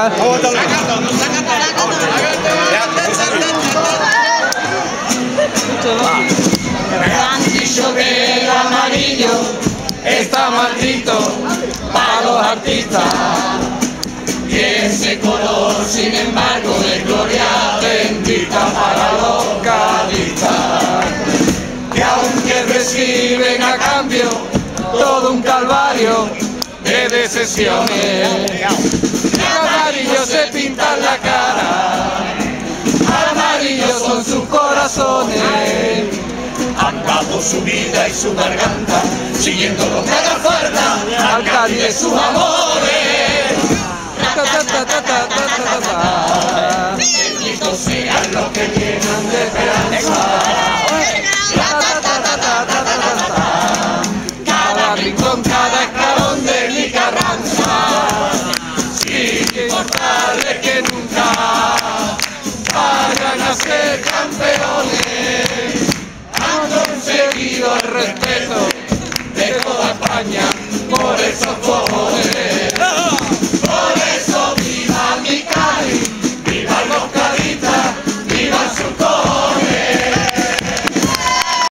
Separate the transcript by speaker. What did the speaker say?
Speaker 1: Me han dicho que el amarillo está maldito para los artistas, y ese color sin embargo es gloria bendita para los cadistas, que aunque reciben a cambio todo un calvario de decepciones, de amarillo se pintan la cara, amarillos son sus corazones. Han dado su vida y su garganta, siguiendo lo que haga falta, al Cádiz de sus amores. Benditos sean los que llenan de esperanza cada rincón, cada escalón de mi Carranza, sin importarles que nunca vayan a ser campeones. Han conseguido el respeto de toda España por esos cojones.